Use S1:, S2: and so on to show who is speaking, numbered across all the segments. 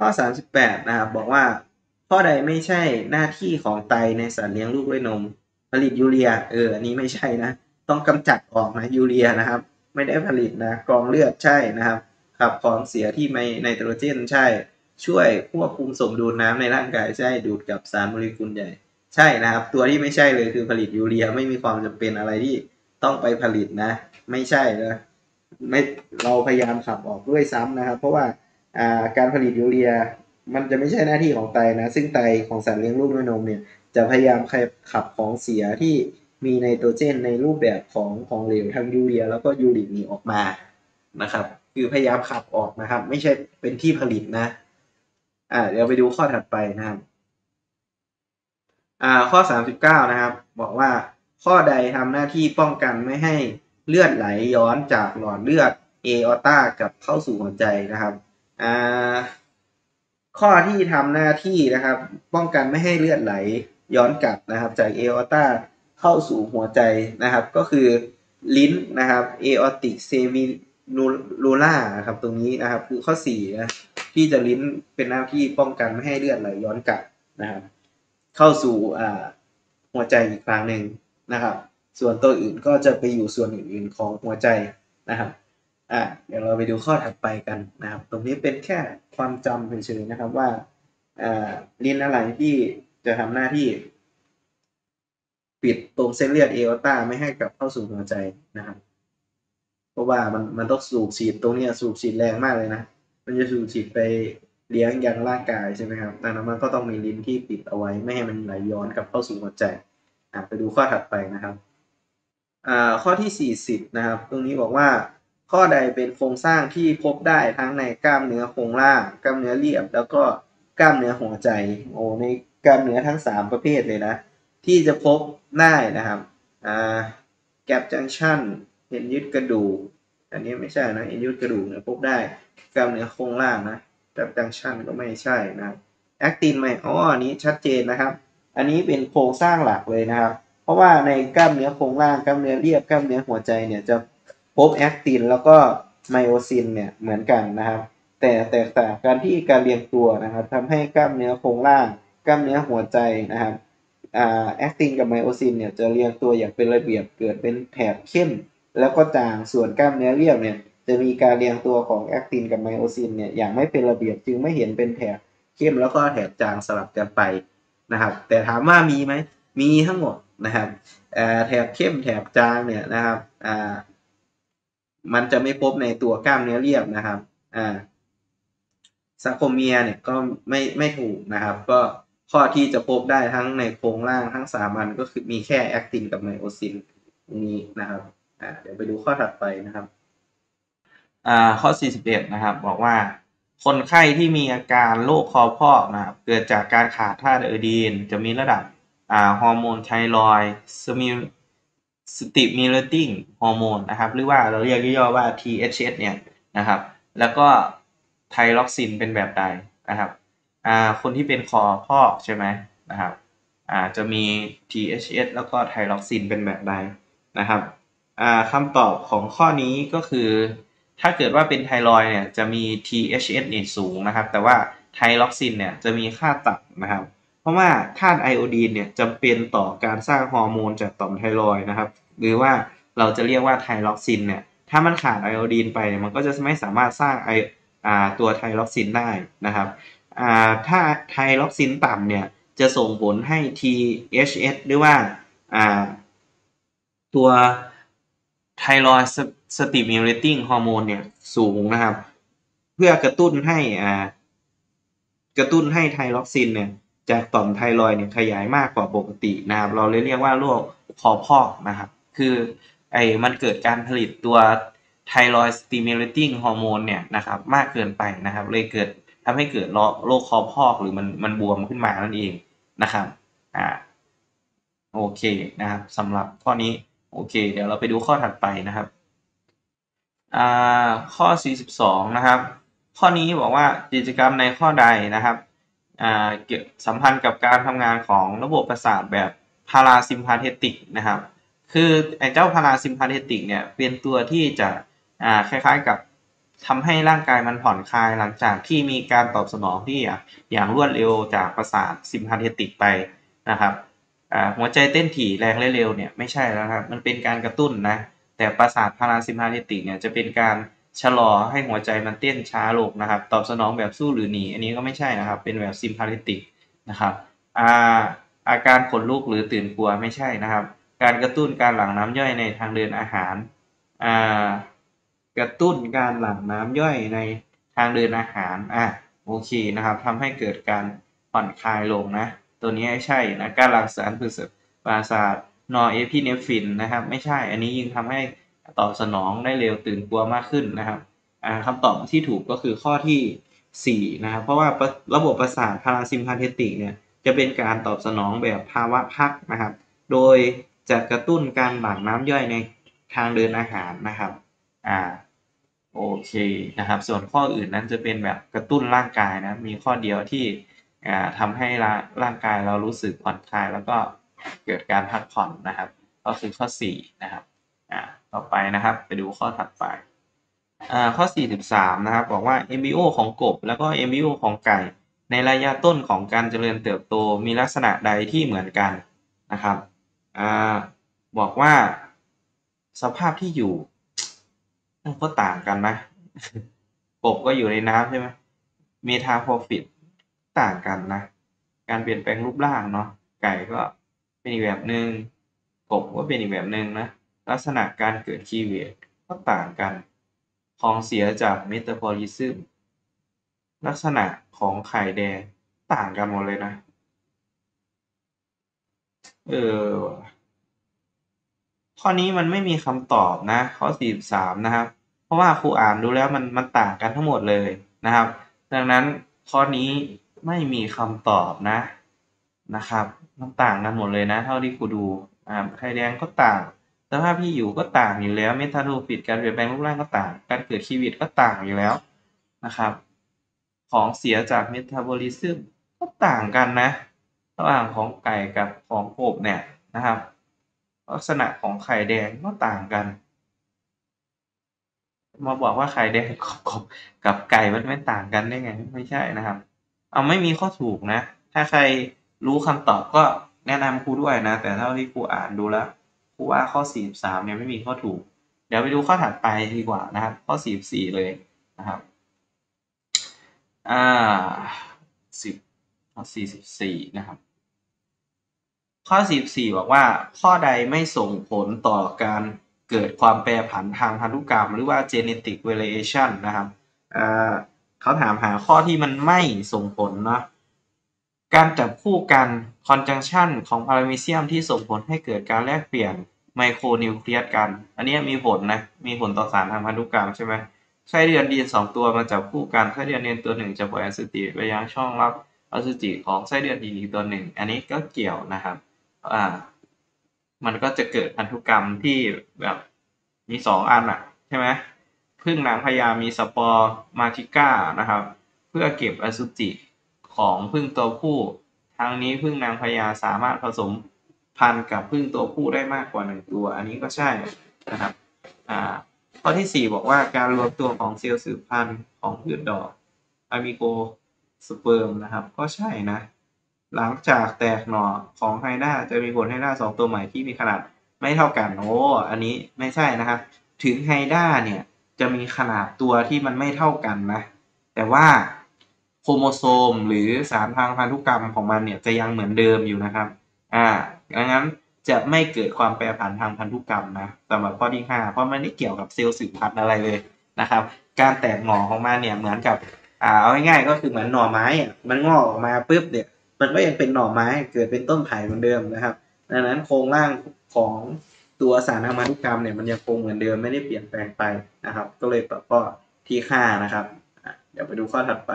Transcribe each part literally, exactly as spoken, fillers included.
S1: ข้อสามสิบแปดนะครับบอกว่าข้อใดไม่ใช่หน้าที่ของไตในสัตว์เลี้ยงลูกด้วยนมผลิตยูเรียเอออันนี้ไม่ใช่นะต้องกำจัดออกนะยูเรียนะครับไม่ได้ผลิตนะกรองเลือดใช่นะครับขับของเสียที่ไมไนโตรเจนใช่ช่วยควบคุมสมดุลน้ำในร่างกายใช่ดูดกับสารโมเลกุลใหญ่ใช่นะครับตัวที่ไม่ใช่เลยคือผลิตยูเรียไม่มีความจำเป็นอะไรที่ต้องไปผลิตนะไม่ใช่นะไม่เราพยายามขับออกด้วยซ้ำนะครับเพราะว่าการผลิตยูเรียมันจะไม่ใช่หน้าที่ของไตนะซึ่งไตของสัตว์เลี้ยงลูกด้วยนมเนี่ยจะพยายามขับของเสียที่มีไนโตรเจนในรูปแบบของของเหลวทั้งยูเรียแล้วก็ยูริกนี้ออกมานะครับคือพยายามขับออกนะครับไม่ใช่เป็นที่ผลิตนะอ่าเดี๋ยวไปดูข้อถัดไปนะครับอ่าข้อสามสิบเก้านะครับบอกว่าข้อใดทำหน้าที่ป้องกันไม่ให้เลือดไหลย้อนจากหลอดเลือดเอออต้ากับเข้าสู่หัวใจนะครับอ่าข้อที่ทำหน้าที่นะครับป้องกันไม่ให้เลือดไหลย้อนกลับนะครับจากเอออต้าเข้าสู่หัวใจนะครับก็คือลิ้นนะครับเอออติกเซมินูล่าครับตรงนี้นะครับคือข้อสี่นะที่จะลิ้นเป็นหน้าที่ป้องกันไม่ให้เลือดไหลย้อนกลับนะครับเข้าสู่หัวใจอีกครั้งหนึ่งนะครับส่วนตัวอื่นก็จะไปอยู่ส่วนอื่นๆของหัวใจนะครับอ่ะเดี๋ยวเราไปดูข้อถัดไปกันนะครับตรงนี้เป็นแค่ความจำเฉยๆนะครับว่าอ่าลิ้นอะไรที่จะทำหน้าที่ปิดตรงเส้นเลือดเอออต้าไม่ให้กลับเข้าสู่หัวใจนะครับเพราะว่ามันมันต้องสูบฉีดตรงนี้สูบฉีดแรงมากเลยนะมันจะสูบฉีดไปเลี้ยงยังร่างกายใช่ไหมครับดังนั้นมันก็ต้องมีลิ้นที่ปิดเอาไว้ไม่ให้มันไหลย้อนกลับเข้าสู่หัวใจอ่ะไปดูข้อถัดไปนะครับอ่าข้อที่สี่สิบนะครับตรงนี้บอกว่าข้อใดเป็นโครงสร้างที่พบได้ทั้งในกล้ามเนื้อโครงล่างกล้ามเนื้อเรียบแล้วก็กล้ามเนื้อหัวใจโอ้ในกล้ามเนื้อทั้งสามประเภทเลยนะที่จะพบได้นะครับอ่าแกปจังชั่นเอ็นยึดกระดูกอันนี้ไม่ใช่นะเอ็นยึดกระดูกเนี่ยพบได้กล้ามเนื้อโครงล่างนะแกปจังชั่นก็ไม่ใช่นะแอคตินไหมอ๋ออันนี้ชัดเจนนะครับอันนี้เป็นโครงสร้างหลักเลยนะครับเพราะว่าในกล้ามเนื้อโครงล่างกล้ามเนื้อเรียบกล้ามเนื้อหัวใจเนี่ยจะพบแอคตินแล้วก็ไมโอซินเนี่ยเหมือนกันนะครับแต่แตกต่างกันที่การเรียงตัวนะครับทำให้กล้ามเนื้อโครงล่างกล้ามเนื้อหัวใจนะครับแอคตินกับไมโอซินเนี่ยจะเรียงตัวอย่างเป็นระเบียบเกิดเป็นแถบเข้มแล้วก็จางส่วนกล้ามเนื้อเรียบเนี่ยจะมีการเรียงตัวของแอคตินกับไมโอซินเนี่ยอย่างไม่เป็นระเบียบจึงไม่เห็นเป็นแถบเข้มแล้วก็แถบจางสลับกันไปนะครับแต่ถามว่ามีไหมมีทั้งหมดนะครับแถบเข้มแถบจางเนี่ยนะครับมันจะไม่พบในตัวกล้ามเนื้อเรียบนะครับซาโคเมียเนี่ยก็ไม่ไม่ถูกนะครับก็ข้อที่จะพบได้ทั้งในโครงล่างทั้งสามอันก็คือมีแค่แอคตินกับไมโอซินนี้นะครับเดี๋ยวไปดูข้อถัดไปนะครับข้อสี่สิบเอ็ดนะครับบอกว่าคนไข้ที่มีอาการโรคคอพอกนะครับเกิดจากการขาดธาตุไอโอดีนจะมีระดับฮอร์โมนไทรอยด์สมิสติมิเลติ้งฮอร์โมนนะครับหรือว่าเราเรียกย่อๆว่า ที เอช เอส เนี่ยนะครับแล้วก็ไทรอกซินเป็นแบบใดนะครับคนที่เป็นคอพอกใช่ไหมนะครับจะมี ที เอช เอส แล้วก็ไทรอกซินเป็นแบบใดนะครับคำตอบของข้อนี้ก็คือถ้าเกิดว่าเป็นไทรอยด์เนี่ยจะมี ที เอช เอส เนี่ยสูงนะครับแต่ว่าไทรอกซินเนี่ยจะมีค่าต่ำนะครับเพราะว่าธาตุไอโอดีนเนี่ยจำเป็นต่อการสร้างฮอร์โมนจากต่อมไทรอยด์นะครับหรือว่าเราจะเรียกว่าไทรอกซินเนี่ยถ้ามันขาดไอโอดีนไปมันก็จะไม่สามารถสร้างไอตัวไทรอกซินได้นะครับถ้าไทรอกซินต่ำเนี่ยจะส่งผลให้ ที เอช เอส หรือว่าตัวไทรอยด์สติมิเลติ้งฮอร์โมนเนี่ยสูงนะครับเพื่อกระตุ้นให้อ่ากระตุ้นให้ไทรอกซินเนี่ยจากต่อมไทรอยด์เนี่ยขยายมากกว่าปกตินะครับเราเลยเรียกว่าโรคคอพอกนะครับคือไอ้มันเกิดการผลิตตัวไทรอยด์สติมิเลติ้งฮอร์โมนเนี่ยนะครับมากเกินไปนะครับเลยเกิดทำให้เกิดโรคคอพอกหรือมันมันบวมขึ้นมานั่นเองนะครับอ่าโอเคนะครับสำหรับข้อนี้โอเคเดี๋ยวเราไปดูข้อถัดไปนะครับอ่าข้อสี่สิบสองนะครับข้อนี้บอกว่ากิจกรรมในข้อใดนะครับอ่าเกี่ยวสัมพันธ์กับการทำงานของระบบประสาทแบบพาราซิมพาเทติกนะครับคือไอ้เจ้าพาราซิมพาเทติกเนี่ยเป็นตัวที่จะอ่าคล้ายๆกับทำให้ร่างกายมันผ่อนคลายหลังจากที่มีการตอบสนองที่อย่างรวดเร็วจากประสาทซิมพาเทติกไปนะครับหัวใจเต้นถี่แรงและเร็วเนี่ยไม่ใช่แล้วครับมันเป็นการกระตุ้นนะแต่ประสาทพาราซิมพาเทติกเนี่ยจะเป็นการชะลอให้หัวใจมันเต้นช้าลงนะครับตอบสนองแบบสู้หรือหนีอันนี้ก็ไม่ใช่นะครับเป็นแบบซิมพาเทติกนะครับอาอาการขนลุกหรือตื่นกลัวไม่ใช่นะครับการกระตุ้นการหลั่งน้ำย่อยในทางเดินอาหารอ่ากระตุ้นการหลั่งน้ำย่อยในทางเดินอาหารอ่ะโอเคนะครับทำให้เกิดการผ่อนคลายลงนะตัวนี้ไม่ใช่นะการหลั่งสารประสาทนอร์เอพิเนฟรินนะครับไม่ใช่อันนี้ยิ่งทำให้ตอบสนองได้เร็วตื่นกลัวมากขึ้นนะครับคำตอบที่ถูกก็คือข้อที่สี่นะครับเพราะว่าระบบประสาทพาราซิมพาเทติกเนี่ยจะเป็นการตอบสนองแบบภาวะพักนะครับโดยจะกระตุ้นการหลั่งน้ำย่อยในทางเดินอาหารนะครับอ่าโอเคนะครับส่วนข้ออื่นนั้นจะเป็นแบบกระตุ้นร่างกายนะมีข้อเดียวที่อ่าทำให้ร่างกายเรารู้สึกผ่อนคลายแล้วก็เกิดการพักผ่อนนะครับก็คือข้อสี่นะครับอ่าต่อไปนะครับไปดูข้อถัดไปอ่าข้อสี่สิบสามนะครับบอกว่า เอ็ม บี โอ ของกบแล้วก็ เอ็ม บี โอ ของไก่ในระยะต้นของการเจริญเติบโตมีลักษณะใดที่เหมือนกันนะครับอ่าบอกว่าสภาพที่อยู่ก็ต่างกันนะกบก็อยู่ในน้ำใช่ไหมเมทาโพฟิตต่างกันนะการเปลี่ยนแปลงรูปร่างเนาะไก่ก็เป็นอีกแบบหนึ่งกบก็เป็นอีกแบบหนึ่งนะลักษณะการเกิดคีเวตก็ต่างกันของเสียจากเมตาบอลิซึมลักษณะของไข่แดงต่างกันหมดเลยนะเออข้อนี้มันไม่มีคำตอบนะข้อสี่สิบสามนะครับเพราะว่าครูอ่านดูแล้วมันมันต่างกันทั้งหมดเลยนะครับดังนั้นข้อนี้ไม่มีคำตอบนะนะครับมันต่างกันหมดเลยนะเท่าที่ครูดูอ่าไข่แดงก็ต่างสภาพที่อยู่ก็ต่างอยู่แล้วเมทาโทฟิตการเปลี่ยนแปลงรูปร่างก็ต่างการเกิดคีวิตก็ต่างอยู่แล้วนะครับของเสียจากเมตาบอลิซึมก็ต่างกันนะระหว่างของไก่กับของกบเนี่ยนะครับลักษณะของไข่แดงก็ต่างกันมาบอกว่าไข่แดงกับกับไก่มันไม่ต่างกันได้ไงไม่ใช่นะครับเอาไม่มีข้อถูกนะถ้าใครรู้คำตอบก็แนะนำครูด้วยนะแต่เท่าที่ครูอ่านดูแล้วครูว่าข้อสี่สิบสามเนี่ยไม่มีข้อถูกเดี๋ยวไปดูข้อถัดไปดีกว่านะครับข้อสี่สิบสี่เลยนะครับอ่าสิบข้อสี่สิบสี่นะครับข้อสี่สิบสี่บอกว่าข้อใดไม่ส่งผลต่อการเกิดความแปรผันทางพันธุกรรมหรือว่า genetic variation นะครับเขาถามหาข้อที่มันไม่ส่งผลเนาะการจับคู่กัน conjunction ของพารามีเซียมที่ส่งผลให้เกิดการแลกเปลี่ยนไมโครนิวเคลียสกันอันนี้มีผลนะมีผลต่อสารทางพันธุกรรมใช่ไหมไส้เดือนดีนสองตัวมาจับคู่กันไส้เดือนเนนตัวหนึ่งจะปล่อยอสุจิไปยังช่องรับอสุจิของไส้เดือนดีนอีกตัวหนึ่งอันนี้ก็เกี่ยวนะครับอ่ามันก็จะเกิดพันธุกรรมที่แบบมีสองอันอ่ะใช่ไหมผึ้งนางพญามีสปอร์มาติก้านะครับเพื่อเก็บอสุจิของผึ้งตัวผู้ทั้งนี้ผึ้งนางพญาสามารถผสมพันธุ์กับผึ้งตัวผู้ได้มากกว่าหนึ่งตัวอันนี้ก็ใช่นะครับอ่าข้อที่สี่บอกว่าการรวมตัวของเซลล์สืบพันธุ์ของพืชดอกอะมิโกสเปิร์มนะครับก็ใช่นะหลังจากแตกหน่อของไฮด้าจะมีผลให้ด้าสองตัวใหม่ที่มีขนาดไม่เท่ากันโอ้อันนี้ไม่ใช่นะครับถึงไฮด้าเนี่ยจะมีขนาดตัวที่มันไม่เท่ากันนะแต่ว่าโครโมโซมหรือสารทางพันธุกรรมของมันเนี่ยจะยังเหมือนเดิมอยู่นะครับอ่าดังนั้นจะไม่เกิดความแปรผันทางพันธุกรรมนะสำหรับข้อที่ห้าเพราะมันไม่เกี่ยวกับเซลล์สืบพันธุ์อะไรเลยนะครับการแตกหน่อของมันเนี่ยเหมือนกับอ่าเอาง่ายๆก็คือเหมือนหน่อไม้อ่ะมันงอกออกมาปุ๊บเนี่ยมันก็ยังเป็นหน่อไม้เกิดเป็นต้นไผ่เหมือนเดิมนะครับดังนั้นโครงร่างของตัวสารทางพันธุกรรมเนี่ยมันยังคงเหมือนเดิมไม่ได้เปลี่ยนแปลงไปนะครับก็เลยตอบข้อที่ห้านะครับเดี๋ยวไปดูข้อถัดไป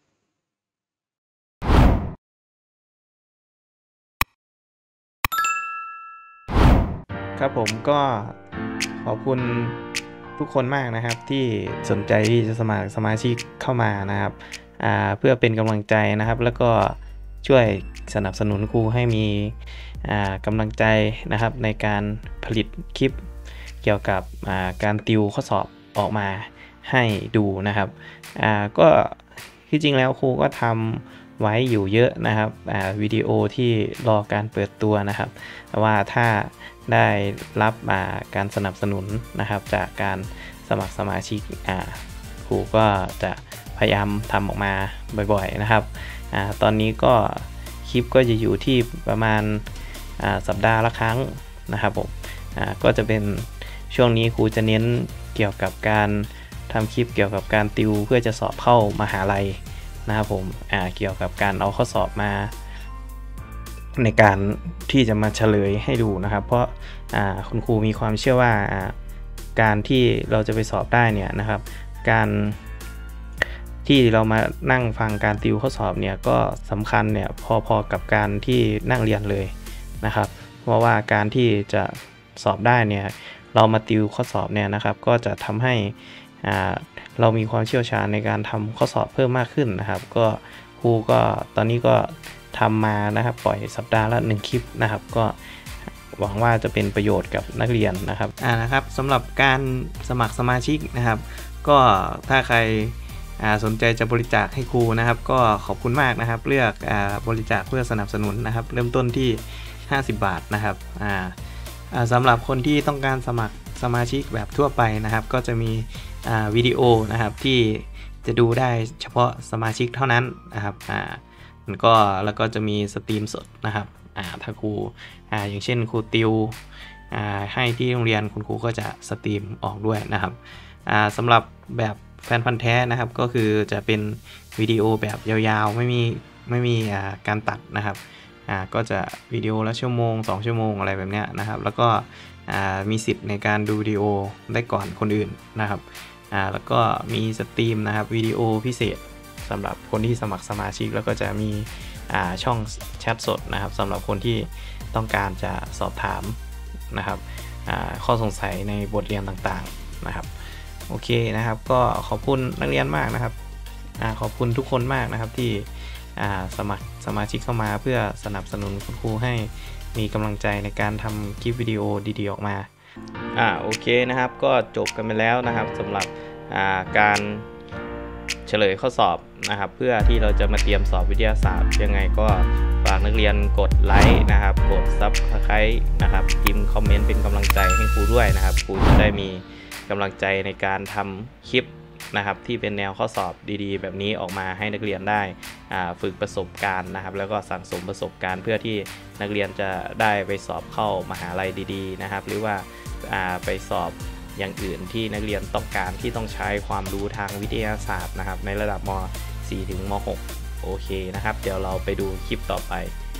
S1: ครับผมก็ขอบคุณทุกคนมากนะครับที่สนใจที่จะสมัครสมาชิกเข้ามานะครับเพื่อเป็นกำลังใจนะครับแล้วก็ช่วยสนับสนุนครูให้มีกำลังใจนะครับในการผลิตคลิปเกี่ยวกับการติวข้อสอบออกมา
S2: ให้ดูนะครับอ่าก็ที่จริงแล้วครูก็ทำไว้อยู่เยอะนะครับอ่าวิดีโอที่รอการเปิดตัวนะครับแต่ว่าถ้าได้รับอ่าการสนับสนุนนะครับจากการสมัครสมาชิกอ่าครูก็จะพยายามทำออกมาบ่อยๆนะครับอ่าตอนนี้ก็คลิปก็จะอยู่ที่ประมาณอ่าสัปดาห์ละครั้งนะครับผมอ่าก็จะเป็นช่วงนี้ครูจะเน้นเกี่ยวกับการทำคลิปเกี่ยวกับการติวเพื่อจะสอบเข้ามหาลัยนะครับผมอ่าเกี่ยวกับการเอาข้อสอบมาในการที่จะมาเฉลยให้ดูนะครับเพราะอ่าคุณครูมีความเชื่อว่าอ่าการที่เราจะไปสอบได้เนี่ยนะครับการที่เรามานั่งฟังการติวข้อสอบเนี่ยก็สำคัญเนี่ยพอๆกับการที่นั่งเรียนเลยนะครับเพราะว่าการที่จะสอบได้เนี่ยเรามาติวข้อสอบเนี่ยนะครับก็จะทำให้อ่าเรามีความเชี่ยวชาญในการทำข้อสอบเพิ่มมากขึ้นนะครับก็ครูก็ตอนนี้ก็ทำมานะครับปล่อยสัปดาห์ละหนึ่งคลิปนะครับก็หวังว่าจะเป็นประโยชน์กับนักเรียนนะครับอ่านะครับสำหรับการสมัครสมาชิกนะครับก็ถ้าใครสนใจจะบริจาคให้ครูนะครับก็ขอบคุณมากนะครับเลือกบริจาคเพื่อสนับสนุนนะครับเริ่มต้นที่ห้าสิบบาทนะครับอ่าสำหรับคนที่ต้องการสมัครสมาชิกแบบทั่วไปนะครับก็จะมีวิดีโอนะครับที่จะดูได้เฉพาะสมาชิกเท่านั้นนะครับอ่าก็แล้วก็จะมีสตรีมสดนะครับอ่าถ้าครูอ่าอย่างเช่นครูติวอ่าให้ที่โรงเรียนคุณครูก็จะสตรีมออกด้วยนะครับอ่าสำหรับแบบแฟนพันธุ์แท้นะครับก็คือจะเป็นวิดีโอแบบยาวๆไม่มีไม่มีอ่าการตัดนะครับอ่าก็จะวิดีโอละชั่วโมงสองชั่วโมงอะไรแบบนี้นะครับแล้วก็อ่ามีสิทธิ์ในการดูวิดีโอได้ก่อนคนอื่นนะครับอ่าแล้วก็มีสตรีมนะครับวิดีโอพิเศษสำหรับคนที่สมัครสมาชิกแล้วก็จะมีอ่าช่องแชทสดนะครับสำหรับคนที่ต้องการจะสอบถามนะครับอ่าข้อสงสัยในบทเรียนต่างๆนะครับโอเคนะครับก็ขอบคุณนักเรียนมากนะครับอ่าขอบคุณทุกคนมากนะครับที่อ่าสมัครสมาชิกเข้ามาเพื่อสนับสนุนคุณครูให้มีกำลังใจในการทำคลิปวิดีโอดีๆออกมาอ่าโอเคนะครับก็จบกันไปแล้วนะครับสำหรับอ่าการเฉลยข้อสอบนะครับเพื่อที่เราจะมาเตรียมสอบวิทยาศาสตร์ยังไงก็ฝากนักเรียนกดไลค์นะครับกด ซับสไครบ์ นะครับพิมพ์คอมเมนต์เป็นกำลังใจให้ครูด้วยนะครับครูจะได้มีกำลังใจในการทำคลิปนะครับที่เป็นแนวข้อสอบดีๆแบบนี้ออกมาให้นักเรียนได้ฝึกประสบการณ์นะครับแล้วก็สั่งสมประสบการณ์เพื่อที่นักเรียนจะได้ไปสอบเข้ามหาลัยดีๆนะครับหรือว่าไปสอบอย่างอื่นที่นักเรียนต้องการที่ต้องใช้ความรู้ทางวิทยาศาสตร์นะครับในระดับม สี่ ถึงม หก โอเคนะครับเดี๋ยวเราไปดูคลิปต่อไป